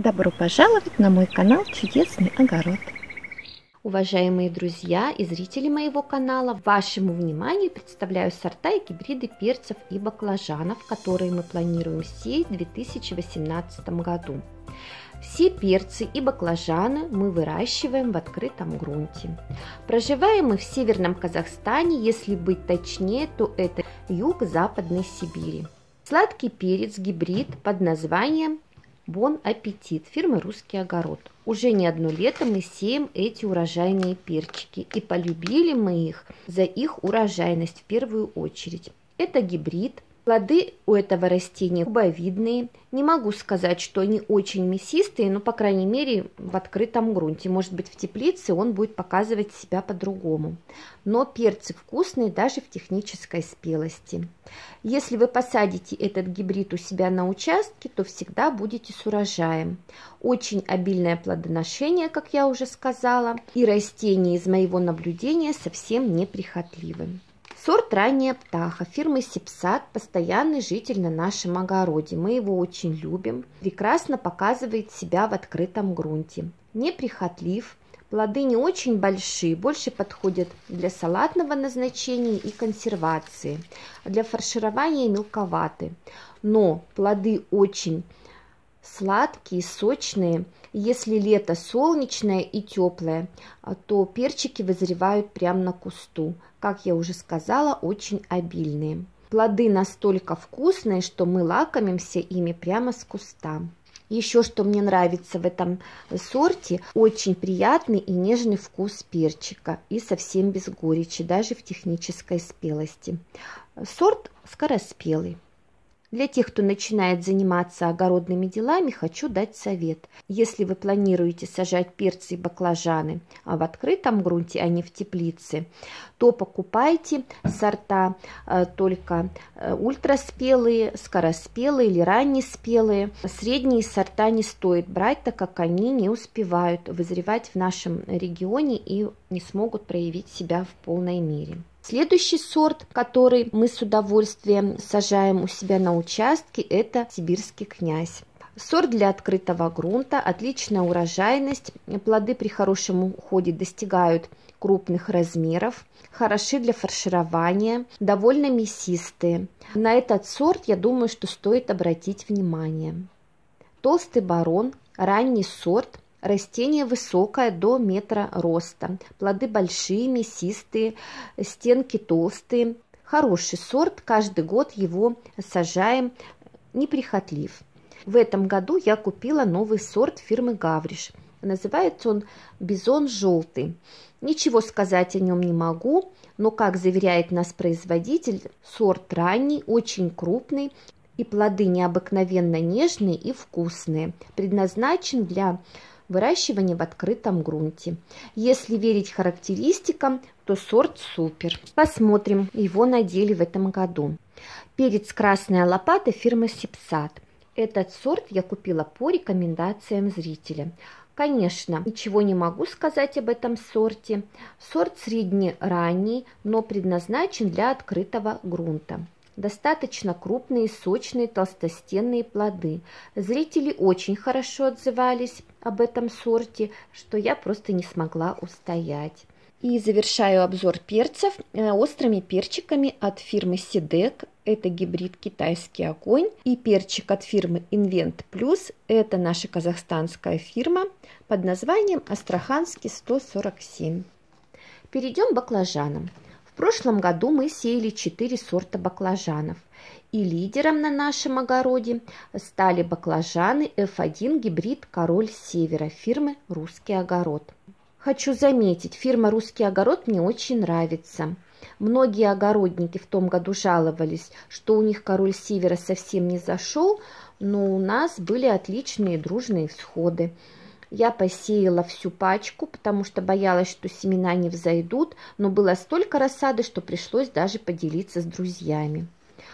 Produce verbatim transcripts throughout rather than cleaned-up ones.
Добро пожаловать на мой канал «Чудесный огород». Уважаемые друзья и зрители моего канала, вашему вниманию представляю сорта и гибриды перцев и баклажанов, которые мы планируем сеять в две тысячи восемнадцатом году. Все перцы и баклажаны мы выращиваем в открытом грунте. Проживаем мы в северном Казахстане, если быть точнее, то это юг Западной Сибири. Сладкий перец гибрид под названием Бон Аппетит фирмы «Русский огород». Уже не одно лето мы сеем эти урожайные перчики, и полюбили мы их за их урожайность в первую очередь. Это гибрид. Плоды у этого растения кубовидные. Не могу сказать, что они очень мясистые, но, по крайней мере, в открытом грунте. Может быть, в теплице он будет показывать себя по-другому. Но перцы вкусные даже в технической спелости. Если вы посадите этот гибрид у себя на участке, то всегда будете с урожаем. Очень обильное плодоношение, как я уже сказала, и растения из моего наблюдения совсем неприхотливы. Сорт «Ранняя птаха» фирмы «Сипсат» – постоянный житель на нашем огороде. Мы его очень любим. Прекрасно показывает себя в открытом грунте. Неприхотлив. Плоды не очень большие, больше подходят для салатного назначения и консервации. Для фарширования мелковаты. Но плоды очень сладкие, сочные. Если лето солнечное и теплое, то перчики вызревают прямо на кусту. Как я уже сказала, очень обильные. Плоды настолько вкусные, что мы лакомимся ими прямо с куста. Еще что мне нравится в этом сорте, очень приятный и нежный вкус перчика и совсем без горечи, даже в технической спелости. Сорт скороспелый. Для тех, кто начинает заниматься огородными делами, хочу дать совет. Если вы планируете сажать перцы и баклажаны в открытом грунте, а не в теплице, то покупайте сорта только ультраспелые, скороспелые или раннеспелые. Средние сорта не стоит брать, так как они не успевают вызревать в нашем регионе и не смогут проявить себя в полной мере. Следующий сорт, который мы с удовольствием сажаем у себя на участке, это сибирский князь. Сорт для открытого грунта, отличная урожайность, плоды при хорошем уходе достигают крупных размеров, хороши для фарширования, довольно мясистые. На этот сорт, я думаю, что стоит обратить внимание. Толстый барон, ранний сорт. Растение высокое, до метра роста. Плоды большие, мясистые, стенки толстые. Хороший сорт, каждый год его сажаем, неприхотлив. В этом году я купила новый сорт фирмы Гавриш. Называется он Бизон желтый. Ничего сказать о нем не могу, но, как заверяет нас производитель, сорт ранний, очень крупный. И плоды необыкновенно нежные и вкусные. Предназначен для выращивание в открытом грунте. Если верить характеристикам, то сорт супер. Посмотрим его на деле в этом году. Перец «Красная лопата» фирмы «Сипсат». Этот сорт я купила по рекомендациям зрителя. Конечно, ничего не могу сказать об этом сорте. Сорт средне-ранний, но предназначен для открытого грунта. Достаточно крупные, сочные, толстостенные плоды. Зрители очень хорошо отзывались об этом сорте, что я просто не смогла устоять. И завершаю обзор перцев острыми перчиками от фирмы Сидек. Это гибрид «Китайский огонь». И перчик от фирмы Invent Plus. Это наша казахстанская фирма под названием Астраханский сто сорок семь. Перейдем к баклажанам. В прошлом году мы сеяли четыре сорта баклажанов, и лидером на нашем огороде стали баклажаны эф один гибрид «Король Севера» фирмы «Русский огород». Хочу заметить, фирма «Русский огород» мне очень нравится. Многие огородники в том году жаловались, что у них «Король Севера» совсем не зашел, но у нас были отличные дружные всходы. Я посеяла всю пачку, потому что боялась, что семена не взойдут, но было столько рассады, что пришлось даже поделиться с друзьями.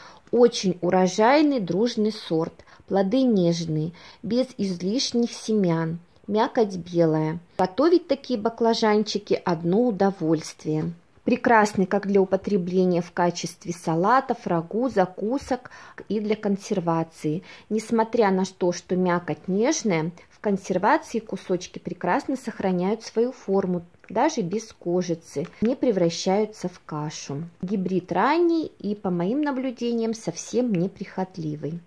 Очень урожайный дружный сорт, плоды нежные, без излишних семян, мякоть белая. Готовить такие баклажанчики – одно удовольствие. Прекрасный как для употребления в качестве салатов, рагу, закусок и для консервации. Несмотря на то, что мякоть нежная, в консервации кусочки прекрасно сохраняют свою форму, даже без кожицы, не превращаются в кашу. Гибрид ранний и, по моим наблюдениям, совсем неприхотливый.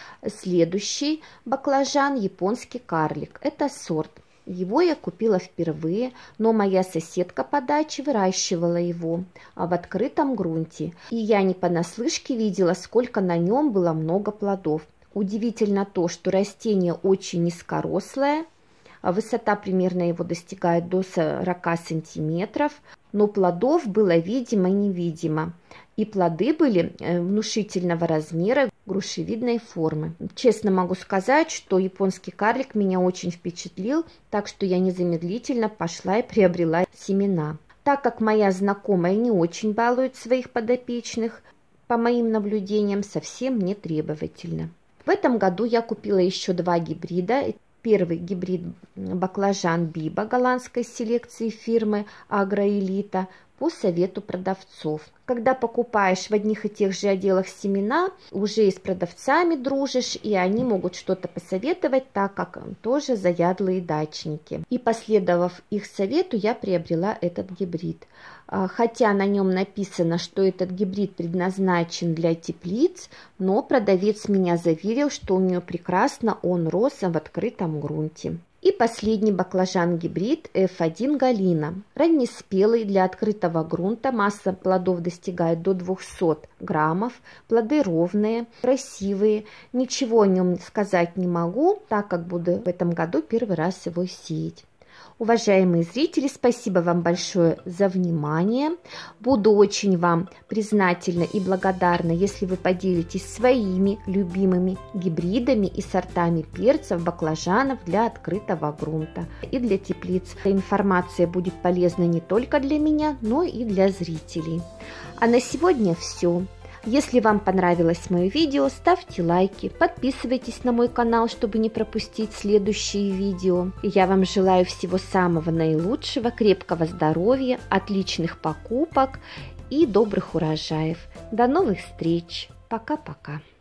Следующий баклажан — японский карлик. Это сорт. Его я купила впервые, но моя соседка по даче выращивала его в открытом грунте. И я не понаслышке видела, сколько на нем было много плодов. Удивительно то, что растение очень низкорослое, высота примерно его достигает до сорока сантиметров, но плодов было видимо-невидимо. И плоды были внушительного размера, грушевидной формы. Честно могу сказать, что японский карлик меня очень впечатлил, так что я незамедлительно пошла и приобрела семена. Так как моя знакомая не очень балует своих подопечных, по моим наблюдениям, совсем не требовательна. В этом году я купила еще два гибрида. Первый гибрид баклажан Биба голландской селекции фирмы Агроэлита по совету продавцов. Когда покупаешь в одних и тех же отделах семена, уже и с продавцами дружишь, и они могут что-то посоветовать, так как тоже заядлые дачники. И последовав их совету, я приобрела этот гибрид. Хотя на нем написано, что этот гибрид предназначен для теплиц, но продавец меня заверил, что у нее прекрасно он рос в открытом грунте. И последний баклажан-гибрид эф один Галина. Раннеспелый, для открытого грунта, масса плодов достигает до двухсот граммов, плоды ровные, красивые. Ничего о нем сказать не могу, так как буду в этом году первый раз его сеять. Уважаемые зрители, спасибо вам большое за внимание. Буду очень вам признательна и благодарна, если вы поделитесь своими любимыми гибридами и сортами перцев, баклажанов для открытого грунта и для теплиц. Информация будет полезна не только для меня, но и для зрителей. А на сегодня все. Если вам понравилось мое видео, ставьте лайки, подписывайтесь на мой канал, чтобы не пропустить следующие видео. Я вам желаю всего самого наилучшего, крепкого здоровья, отличных покупок и добрых урожаев. До новых встреч. Пока-пока.